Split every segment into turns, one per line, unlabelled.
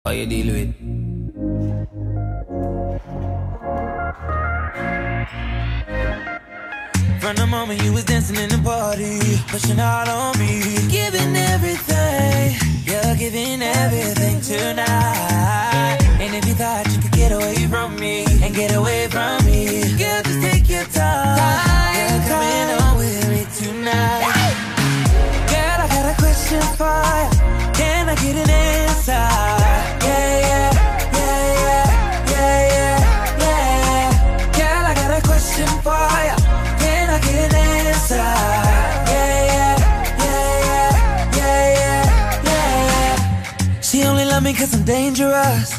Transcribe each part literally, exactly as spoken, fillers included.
How you deal with? From the moment you was dancing in the party, pushing out on me, giving everything, you're giving everything tonight. And if you thought you could get away from me, and get away from me, girl, just take your time. You're coming on with me tonight. Girl, I got a question for you. Can I get an answer? Yeah, yeah, yeah, yeah, yeah, yeah, yeah. Girl, I got a question for you. Can I get an answer? Yeah, yeah, yeah, yeah, yeah, yeah. She only love me cause I'm dangerous.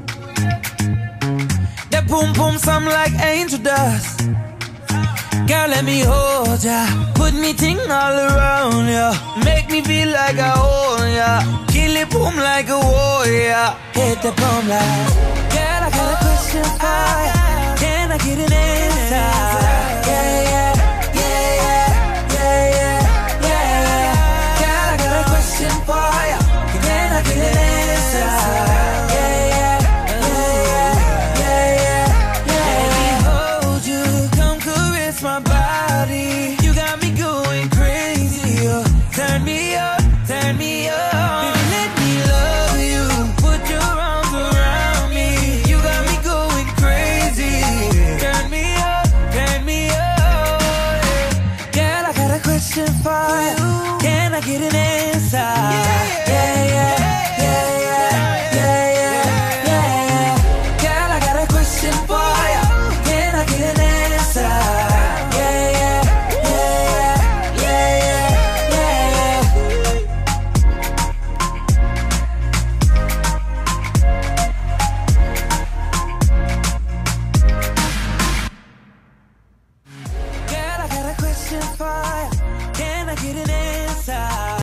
That boom boom sound like angel dust. Girl, let me hold ya, put me ting all around ya, make me feel like I own ya, kill it boom like a warrior, hit the boom like. Girl, I got a question for ya. Can I get an answer? Yeah, yeah, yeah, yeah, yeah, yeah, yeah. Girl, I got a question for ya. Can I get an answer? Yeah, yeah, yeah, yeah, yeah, yeah. Let me hold you, come caress my body. You got me going crazy. Oh. Turn me up, turn me up. Baby, let me love you. Put your arms around me. You got me going crazy. Turn me up, turn me up. Girl, I got a question for you. Can I get an answer? Yeah, yeah, yeah, yeah, yeah, yeah, yeah. Girl, I got a question for you. Can I get an answer? Yeah, yeah, yeah, yeah, yeah, yeah. Girl, I got a question for you. Can I get an answer?